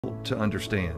to understand.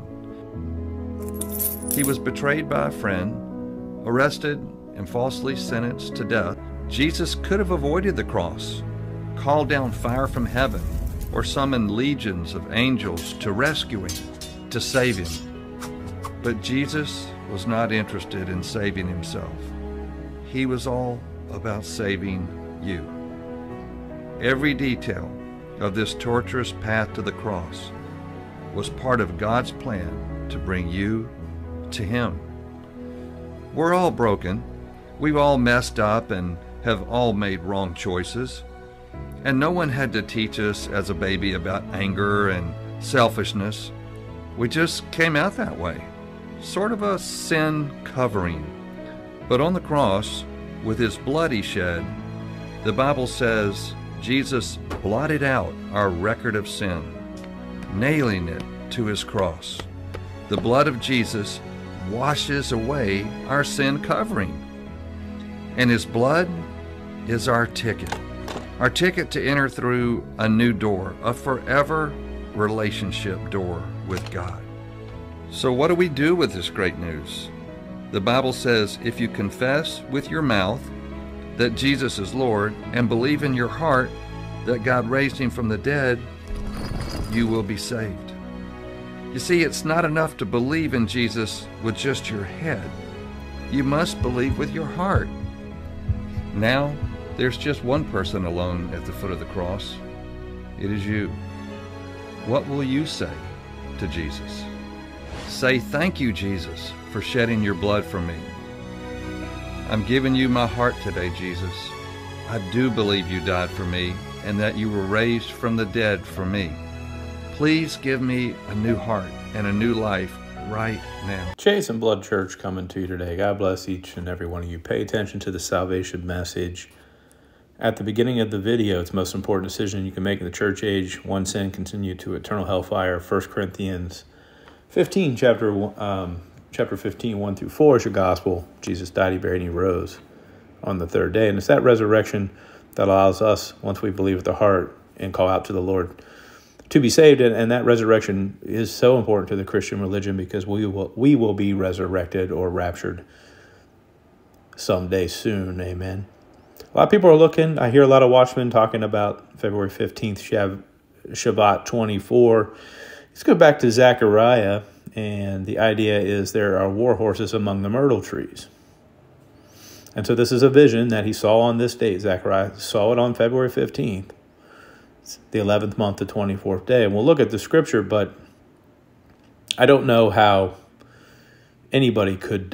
He was betrayed by a friend, arrested, and falsely sentenced to death. Jesus could have avoided the cross, called down fire from heaven, or summoned legions of angels to rescue him, to save him. But Jesus was not interested in saving himself. He was all about saving you. Every detail of this torturous path to the cross was part of God's plan to bring you to him. We're all broken. We've all messed up and have all made wrong choices. And no one had to teach us as a baby about anger and selfishness. We just came out that way, sort of a sin covering. But on the cross, with his blood he shed, the Bible says Jesus blotted out our record of sin, nailing it to his cross. The blood of Jesus washes away our sin covering. And his blood is our ticket to enter through a new door, a forever relationship door with God. So what do we do with this great news? The Bible says if you confess with your mouth that Jesus is Lord and believe in your heart that God raised him from the dead, you will be saved. You see, it's not enough to believe in Jesus with just your head. You must believe with your heart. Now, there's just one person alone at the foot of the cross. It is you. What will you say to Jesus? Say, "Thank you, Jesus, for shedding your blood for me. I'm giving you my heart today, Jesus. I do believe you died for me and that you were raised from the dead for me. Please give me a new heart and a new life right now." Chase and Blood Church coming to you today. God bless each and every one of you. Pay attention to the salvation message. At the beginning of the video, it's the most important decision you can make in the church age. One sin, continue to eternal hellfire. 1 Corinthians 15, chapter 15, 1 through 4 is your gospel. Jesus died, he buried, and he rose on the third day. And it's that resurrection that allows us, once we believe with the heart and call out to the Lord, to be saved. And that resurrection is so important to the Christian religion because we will be resurrected or raptured someday soon. Amen. A lot of people are looking. I hear a lot of watchmen talking about February 15th, shevat-24. Let's go back to Zechariah, and the idea is there are war horses among the myrtle trees. And so this is a vision that he saw on this date. Zechariah saw it on February 15th, the 11th month, the 24th day. And we'll look at the scripture, but I don't know how anybody could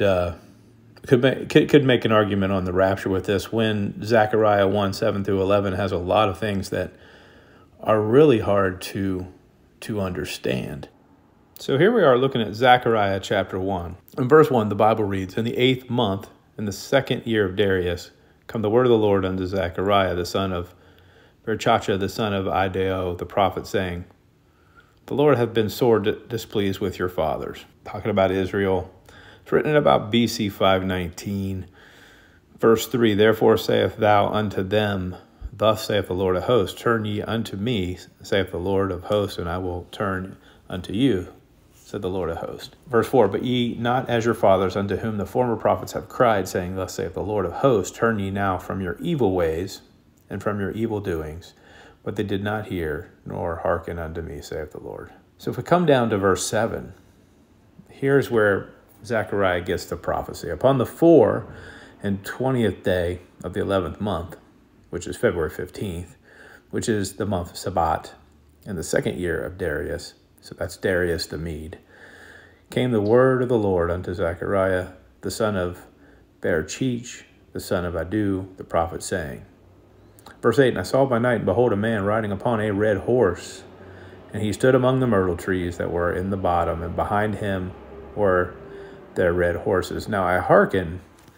make an argument on the rapture with this when Zechariah 1, 7 through 11 has a lot of things that are really hard to understand. So here we are looking at Zechariah chapter 1. In verse 1, the Bible reads, "In the 8th month, in the 2nd year of Darius, come the word of the Lord unto Zechariah, the son of Berchacha, the son of Ideo, the prophet, saying, The Lord hath been sore displeased with your fathers." Talking about Israel. It's written in about BC 519. Verse 3, "Therefore saith thou unto them, Thus saith the Lord of hosts, Turn ye unto me, saith the Lord of hosts, and I will turn unto you, said the Lord of hosts." Verse 4, "But ye not as your fathers, unto whom the former prophets have cried, saying, Thus saith the Lord of hosts, Turn ye now from your evil ways and from your evil doings. But they did not hear, nor hearken unto me, saith the Lord." So if we come down to verse 7, here's where Zechariah gets the prophecy. "Upon the 24th day of the 11th month, which is February 15th, which is the month of Sabbat, in the 2nd year of Darius," so that's Darius the Mede, "came the word of the Lord unto Zechariah, the son of Berachich, the son of Iddo, the prophet, saying." Verse 8, "And I saw by night, and behold, a man riding upon a red horse, and he stood among the myrtle trees that were in the bottom, and behind him were their red horses." Now I hearken,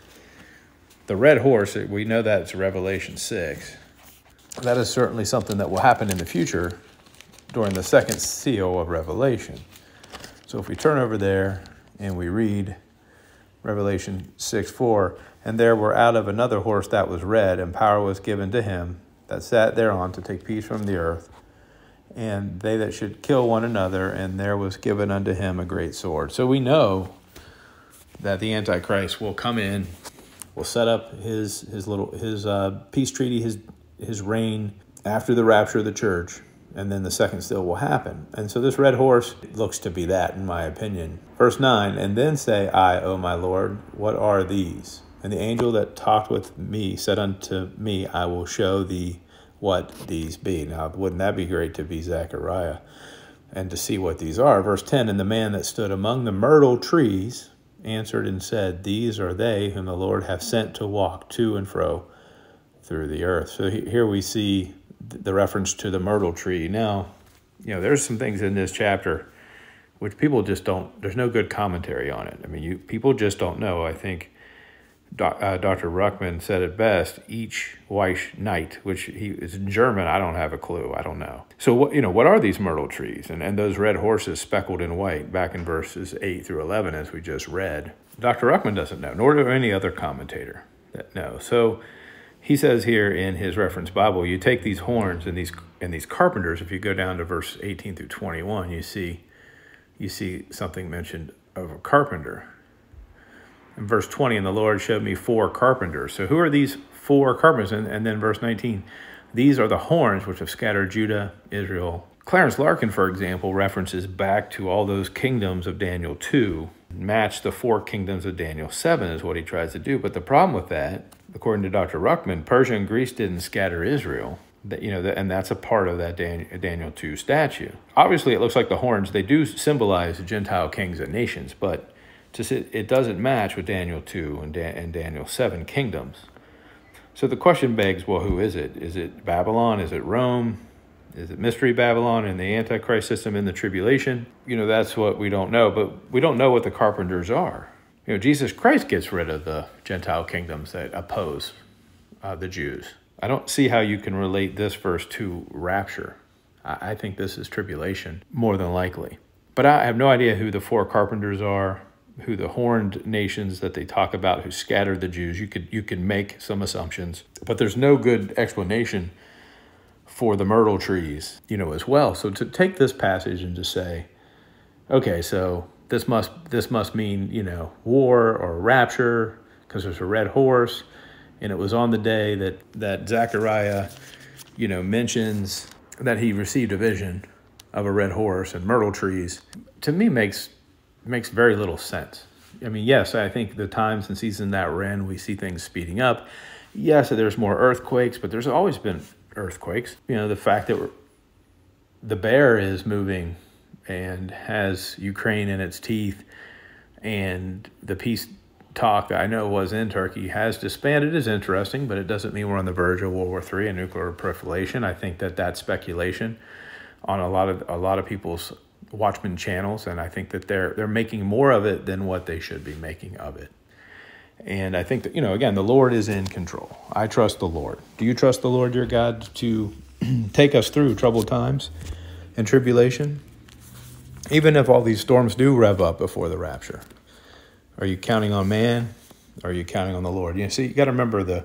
the red horse, we know that it's Revelation 6. That is certainly something that will happen in the future during the 2nd seal of Revelation. So if we turn over there and we read Revelation 6:4, "And there were out of another horse that was red, and power was given to him that sat thereon to take peace from the earth and they that should kill one another, and there was given unto him a great sword. So we know that the Antichrist will come in, will set up his peace treaty, his reign after the rapture of the church, and then the second seal will happen. And so this red horse looks to be that, in my opinion. Verse 9, and then say I, O my Lord, what are these? And the angel that talked with me said unto me, I will show thee what these be. Now, wouldn't that be great to be Zechariah and to see what these are? Verse 10, and the man that stood among the myrtle trees answered and said, these are they whom the Lord hath sent to walk to and fro through the earth. So here we see the reference to the myrtle tree. Now, there's some things in this chapter which people just don't, there's no good commentary on it. I mean, people just don't know. I think Dr. Ruckman said it best, each Weich night, which he is in German. I don't have a clue. I don't know. So what are these myrtle trees and those red horses speckled in white back in verses 8 through 11, as we just read? Dr. Ruckman doesn't know, nor do any other commentator that knows. So he says here in his reference Bible, you take these horns and these carpenters. If you go down to verse 18 through 21, you see something mentioned of a carpenter. In verse 20, and the Lord showed me 4 carpenters. So who are these 4 carpenters? And then verse 19, these are the horns which have scattered Judah, Israel. Clarence Larkin, for example, references back to all those kingdoms of Daniel 2, match the 4 kingdoms of Daniel 7 is what he tries to do. But the problem with that, according to Dr. Ruckman, Persia and Greece didn't scatter Israel. And that's a part of that Daniel 2 statue. Obviously, it looks like the horns, they do symbolize Gentile kings and nations, but it doesn't match with Daniel 2 and Daniel 7 kingdoms. So the question begs, well, who is it? Is it Babylon? Is it Rome? Is it Mystery Babylon and the Antichrist system in the tribulation? That's what we don't know, but we don't know what the carpenters are. Jesus Christ gets rid of the Gentile kingdoms that oppose the Jews. I don't see how you can relate this verse to rapture. I think this is tribulation, more than likely. But I have no idea who the 4 carpenters are, who the horned nations that they talk about who scattered the Jews. You could make some assumptions, but there's no good explanation for the myrtle trees, as well. So to take this passage and to say, okay, so this must mean, war or rapture, because there's a red horse, and it was on the day that Zechariah, mentions that he received a vision of a red horse and myrtle trees, to me makes very little sense. I mean, yes, I think the times and season that we're in, we see things speeding up. Yes, there's more earthquakes, but there's always been earthquakes. The fact that the bear is moving and has Ukraine in its teeth, and the peace talk that I know was in Turkey has disbanded is interesting, but it doesn't mean we're on the verge of World War III and nuclear proliferation. I think that's speculation on a lot of people's Watchmen channels, and I think that they're making more of it than what they should be making of it. And I think that, again, the Lord is in control. I trust the Lord. Do you trust the Lord your God to take us through troubled times and tribulation? Even if all these storms do rev up before the rapture, are you counting on man? Or are you counting on the Lord? You got to remember the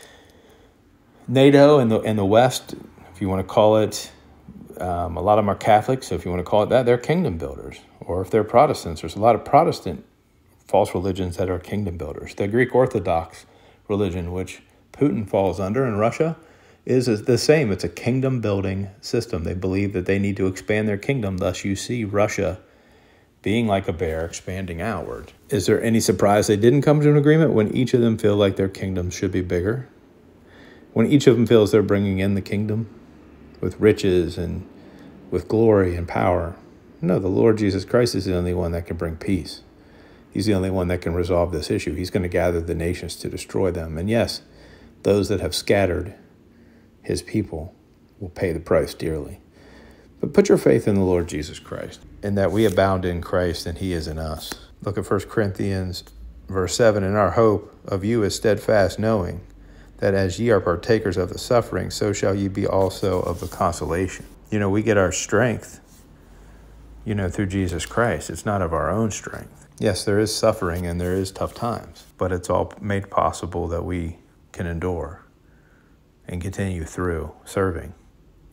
NATO and the West, if you want to call it. A lot of them are Catholics, so if you want to call it that, they're kingdom builders. Or if they're Protestants, there's a lot of Protestant false religions that are kingdom builders. The Greek Orthodox religion, which Putin falls under in Russia, is the same. It's a kingdom building system. They believe that they need to expand their kingdom. Thus, you see Russia being like a bear, expanding outward. Is there any surprise they didn't come to an agreement when each of them feel like their kingdom should be bigger? When each of them feels they're bringing in the kingdom with riches and with glory and power? No, the Lord Jesus Christ is the only one that can bring peace. He's the only one that can resolve this issue. He's going to gather the nations to destroy them. And yes, those that have scattered his people will pay the price dearly. But put your faith in the Lord Jesus Christ, and that we abound in Christ and he is in us. Look at 1 Corinthians verse 7, and our hope of you is steadfast, knowing that as ye are partakers of the suffering, so shall ye be also of the consolation. We get our strength, through Jesus Christ. It's not of our own strength. Yes, there is suffering and there is tough times, but it's all made possible that we can endure and continue through serving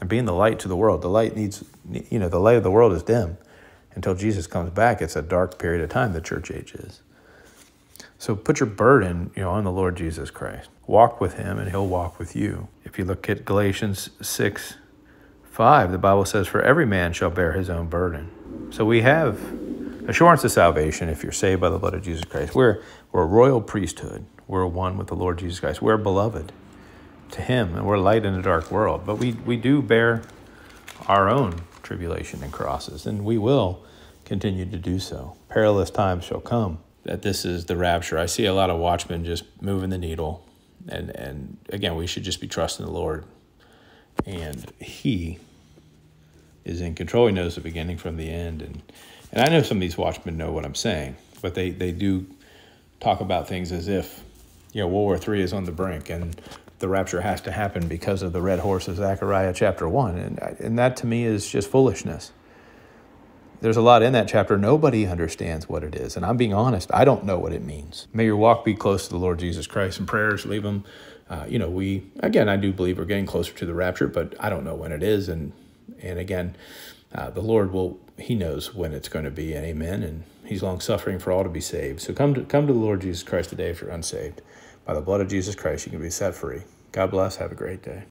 and being the light to the world. The light needs, the light of the world is dim. Until Jesus comes back, it's a dark period of time, the church age is. So put your burden, on the Lord Jesus Christ. Walk with him, and he'll walk with you. If you look at Galatians 6:5, the Bible says, "For every man shall bear his own burden." So we have assurance of salvation if you're saved by the blood of Jesus Christ. We're a royal priesthood. We're one with the Lord Jesus Christ. We're beloved to him, and we're light in a dark world. But we do bear our own tribulation and crosses, and we will continue to do so. Perilous times shall come. That this is the rapture. I see a lot of watchmen just moving the needle. And again, we should just be trusting the Lord. And he is in control. He knows the beginning from the end. And I know some of these watchmen know what I'm saying, but they do talk about things as if, World War III is on the brink and the rapture has to happen because of the red horse of Zechariah chapter 1. And that to me is just foolishness. There's a lot in that chapter. Nobody understands what it is. And I'm being honest, I don't know what it means. May your walk be close to the Lord Jesus Christ, and prayers, leave them. I do believe we're getting closer to the rapture, but I don't know when it is. And again, the Lord he knows when it's going to be, and amen. And he's long suffering for all to be saved. So come to the Lord Jesus Christ today if you're unsaved. By the blood of Jesus Christ, you can be set free. God bless. Have a great day.